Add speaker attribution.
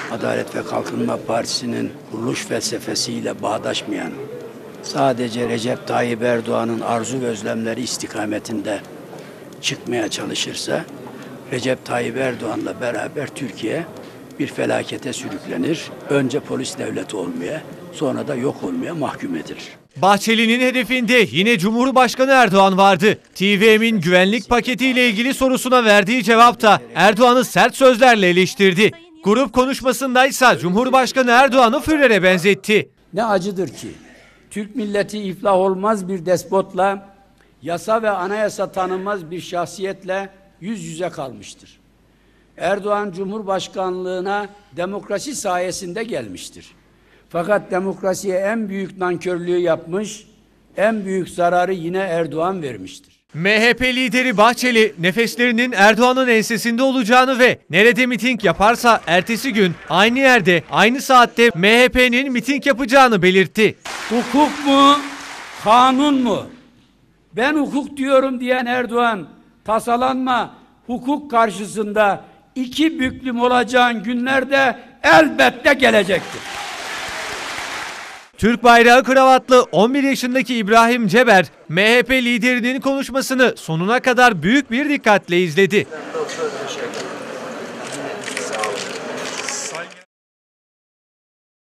Speaker 1: Adalet ve Kalkınma Partisi'nin kuruluş felsefesiyle bağdaşmayan, sadece Recep Tayyip Erdoğan'ın arzu ve özlemleri istikametinde çıkmaya çalışırsa, Recep Tayyip Erdoğan'la beraber Türkiye bir felakete sürüklenir. Önce polis devleti olmaya, sonra da yok olmaya mahkum edilir.
Speaker 2: Bahçeli'nin hedefinde yine Cumhurbaşkanı Erdoğan vardı. TVM'in güvenlik paketiyle ilgili sorusuna verdiği cevapta Erdoğan'ı sert sözlerle eleştirdi. Grup konuşmasındaysa Cumhurbaşkanı Erdoğan'ı Führer'e benzetti.
Speaker 1: Ne acıdır ki Türk milleti iflah olmaz bir despotla, yasa ve anayasa tanınmaz bir şahsiyetle yüz yüze kalmıştır. Erdoğan Cumhurbaşkanlığına demokrasi sayesinde gelmiştir. Fakat demokrasiye en büyük nankörlüğü yapmış, en büyük zararı yine Erdoğan vermiştir.
Speaker 2: MHP lideri Bahçeli, nefeslerinin Erdoğan'ın ensesinde olacağını ve nerede miting yaparsa ertesi gün aynı yerde, aynı saatte MHP'nin miting yapacağını belirtti.
Speaker 1: Hukuk mu, kanun mu? Ben hukuk diyorum diyen Erdoğan, tasalanma, hukuk karşısında iki büklüm olacağın günlerde elbette gelecektir.
Speaker 2: Türk bayrağı kravatlı 11 yaşındaki İbrahim Ceber, MHP liderinin konuşmasını sonuna kadar büyük bir dikkatle izledi.